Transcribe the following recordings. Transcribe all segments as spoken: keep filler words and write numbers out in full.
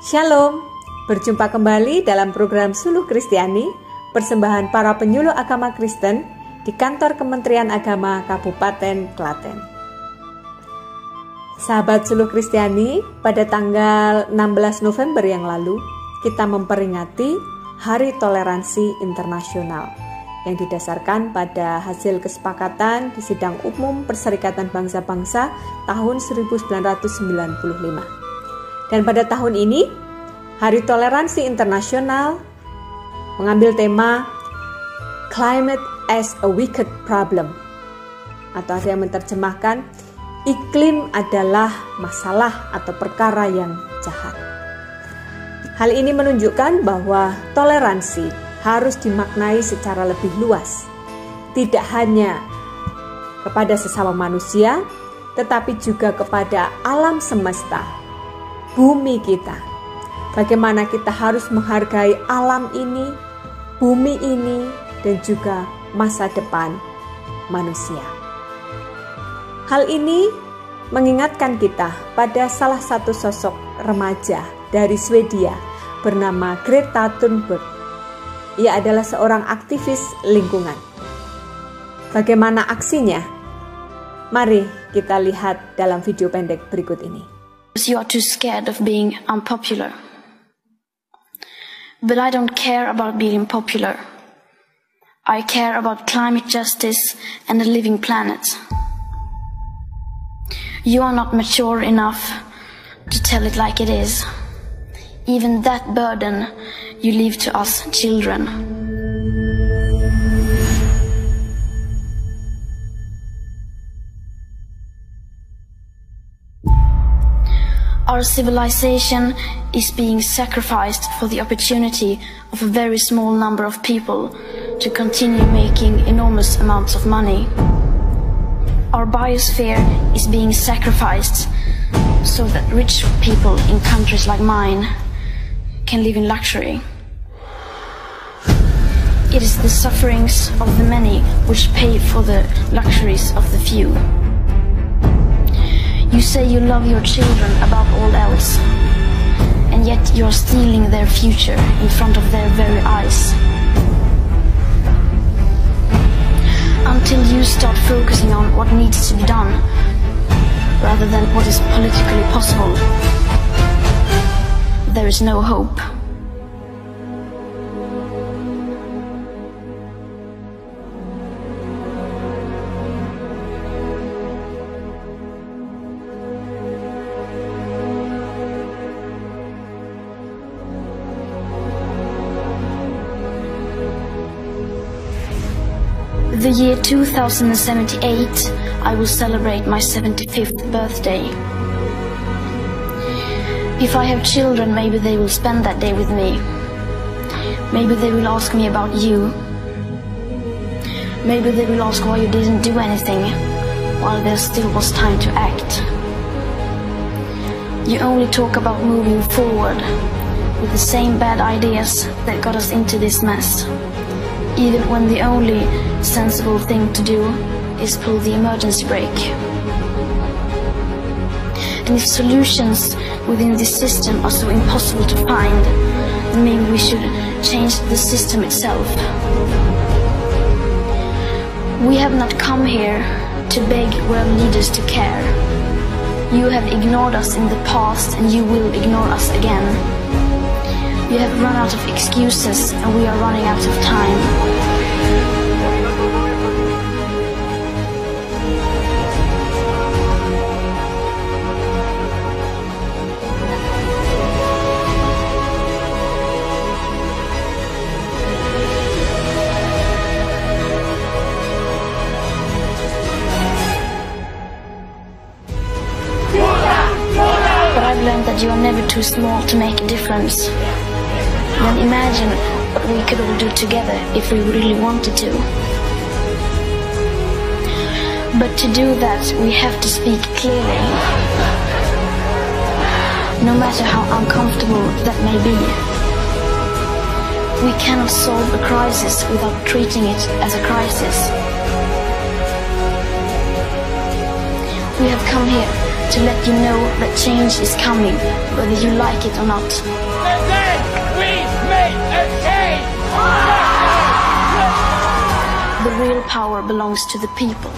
Shalom, berjumpa kembali dalam program Suluh Kristiani, persembahan para penyuluh agama Kristen di kantor Kementerian Agama Kabupaten Klaten. Sahabat Suluh Kristiani, pada tanggal enam belas November yang lalu, kita memperingati Hari Toleransi Internasional yang didasarkan pada hasil kesepakatan di Sidang Umum Perserikatan Bangsa-Bangsa tahun seribu sembilan ratus sembilan puluh lima. Dan pada tahun ini, Hari Toleransi Internasional mengambil tema Climate as a Wicked Problem, atau ada yang menerjemahkan iklim adalah masalah atau perkara yang jahat. Hal ini menunjukkan bahwa toleransi harus dimaknai secara lebih luas, tidak hanya kepada sesama manusia, tetapi juga kepada alam semesta, bumi kita. Bagaimana kita harus menghargai alam ini, bumi ini, dan juga masa depan manusia. Hal ini mengingatkan kita pada salah satu sosok remaja dari Swedia bernama Greta Thunberg. Ia adalah seorang aktivis lingkungan. Bagaimana aksinya? Mari kita lihat dalam video pendek berikut ini. You are too scared of being unpopular. But I don't care about being popular. I care about climate justice and a living planet. You are not mature enough to tell it like it is. Even that burden you leave to us children. Our civilization is being sacrificed for the opportunity of a very small number of people to continue making enormous amounts of money. Our biosphere is being sacrificed so that rich people in countries like mine can live in luxury. It is the sufferings of the many which pay for the luxuries of the few. You say you love your children above all else, and yet you are stealing their future in front of their very eyes. Until you start focusing on what needs to be done, rather than what is politically possible, there is no hope. The year two thousand seventy-eight, I will celebrate my seventy-fifth birthday. If I have children, maybe they will spend that day with me. Maybe they will ask me about you. Maybe they will ask why you didn't do anything while there still was time to act. You only talk about moving forward with the same bad ideas that got us into this mess, even when the only sensible thing to do is pull the emergency brake. And if solutions within this system are so impossible to find, then maybe we should change the system itself. We have not come here to beg world leaders to care. You have ignored us in the past, and you will ignore us again. You have run out of excuses, and we are running out of time. I've learned that you are never too small to make a difference. Then imagine what we could all do together if we really wanted to. But to do that, we have to speak clearly, no matter how uncomfortable that may be. We cannot solve a crisis without treating it as a crisis. We have come here to let you know that change is coming, whether you like it or not. Today we make a change! The real power belongs to the people.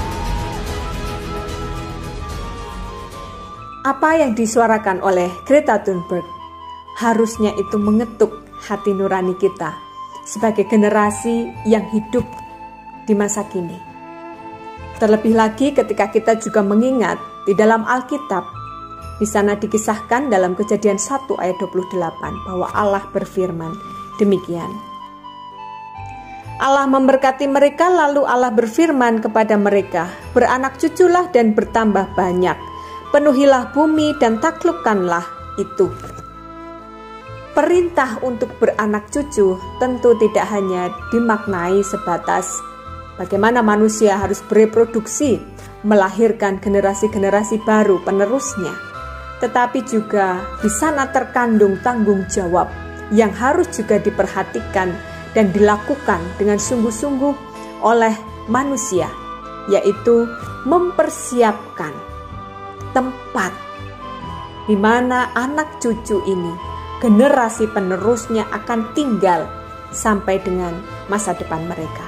Apa yang disuarakan oleh Greta Thunberg harusnya itu mengetuk hati nurani kita sebagai generasi yang hidup di masa kini. Terlebih lagi ketika kita juga mengingat di dalam Alkitab, di sana dikisahkan dalam Kejadian satu ayat dua puluh delapan bahwa Allah berfirman demikian. Allah memberkati mereka, lalu Allah berfirman kepada mereka, beranak cuculah dan bertambah banyak, penuhilah bumi dan taklukkanlah itu. Perintah untuk beranak cucu tentu tidak hanya dimaknai sebatas bagaimana manusia harus bereproduksi, melahirkan generasi-generasi baru penerusnya, tetapi juga di sana terkandung tanggung jawab yang harus juga diperhatikan dan dilakukan dengan sungguh-sungguh oleh manusia, yaitu mempersiapkan tempat di mana anak cucu ini, generasi penerusnya akan tinggal sampai dengan masa depan mereka.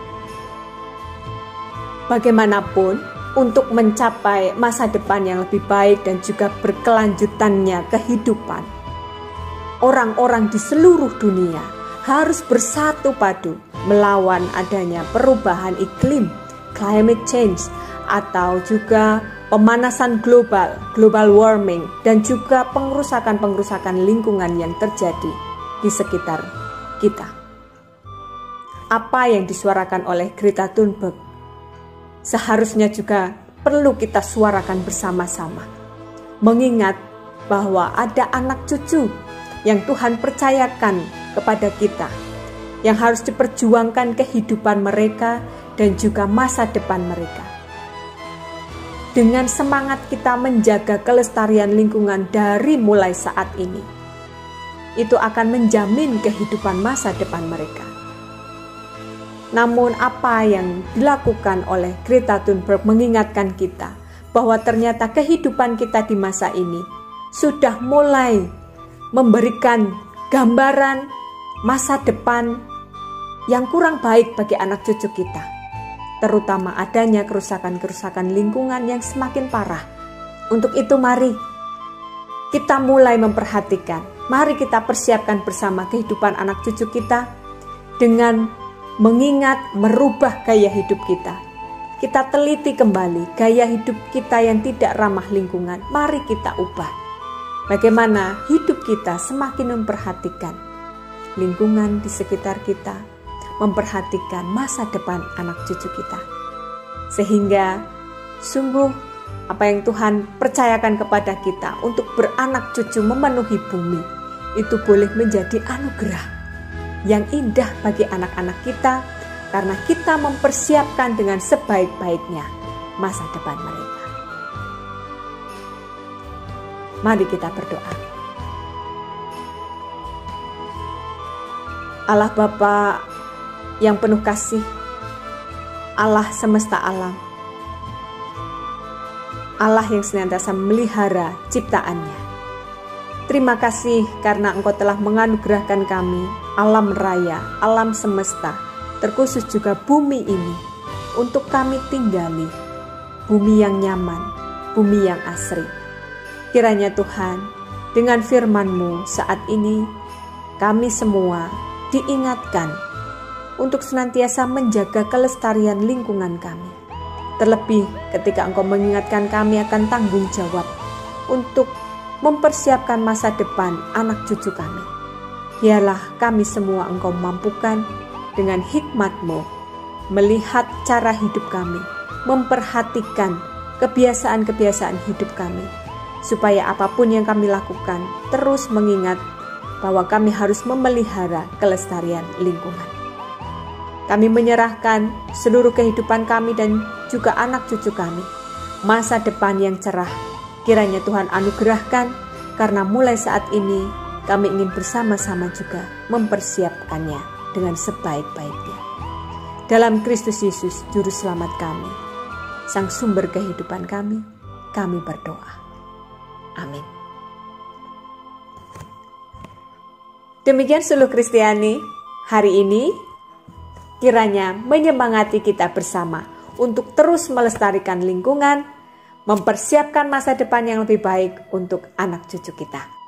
Bagaimanapun, untuk mencapai masa depan yang lebih baik dan juga berkelanjutannya kehidupan, orang-orang di seluruh dunia harus bersatu padu melawan adanya perubahan iklim, climate change, atau juga pemanasan global, global warming, dan juga pengrusakan-pengrusakan lingkungan yang terjadi di sekitar kita. Apa yang disuarakan oleh Greta Thunberg seharusnya juga perlu kita suarakan bersama-sama, mengingat bahwa ada anak cucu yang Tuhan percayakan kepada kita, yang harus diperjuangkan kehidupan mereka dan juga masa depan mereka. Dengan semangat kita menjaga kelestarian lingkungan dari mulai saat ini, itu akan menjamin kehidupan masa depan mereka. Namun apa yang dilakukan oleh Greta Thunberg mengingatkan kita bahwa ternyata kehidupan kita di masa ini sudah mulai memberikan gambaran masa depan yang kurang baik bagi anak cucu kita, terutama adanya kerusakan-kerusakan lingkungan yang semakin parah. Untuk itu mari kita mulai memperhatikan, mari kita persiapkan bersama kehidupan anak cucu kita dengan mengingat merubah gaya hidup kita. Kita teliti kembali gaya hidup kita yang tidak ramah lingkungan. Mari kita ubah. Bagaimana hidup kita semakin memperhatikan lingkungan di sekitar kita, memperhatikan masa depan anak cucu kita. Sehingga sungguh apa yang Tuhan percayakan kepada kita untuk beranak cucu memenuhi bumi, itu boleh menjadi anugerah yang indah bagi anak-anak kita, karena kita mempersiapkan dengan sebaik-baiknya masa depan mereka. Mari kita berdoa. Allah Bapa yang penuh kasih, Allah semesta alam, Allah yang senantiasa memelihara ciptaannya. Terima kasih karena Engkau telah menganugerahkan kami alam raya, alam semesta, terkhusus juga bumi ini, untuk kami tinggali, bumi yang nyaman, bumi yang asri. Kiranya Tuhan, dengan firman-Mu saat ini, kami semua diingatkan untuk senantiasa menjaga kelestarian lingkungan kami. Terlebih ketika Engkau mengingatkan kami akan tanggung jawab untuk mempersiapkan masa depan anak cucu kami. Biarlah kami semua Engkau mampukan dengan hikmat-Mu melihat cara hidup kami, memperhatikan kebiasaan-kebiasaan hidup kami, supaya apapun yang kami lakukan terus mengingat bahwa kami harus memelihara kelestarian lingkungan. Kami menyerahkan seluruh kehidupan kami dan juga anak cucu kami, masa depan yang cerah. Kiranya Tuhan anugerahkan, karena mulai saat ini kami ingin bersama-sama juga mempersiapkannya dengan sebaik-baiknya. Dalam Kristus Yesus, Juru Selamat kami, Sang Sumber kehidupan kami, kami berdoa. Amin. Demikian Suluh Kristiani hari ini, kiranya menyemangati kita bersama untuk terus melestarikan lingkungan, mempersiapkan masa depan yang lebih baik untuk anak cucu kita.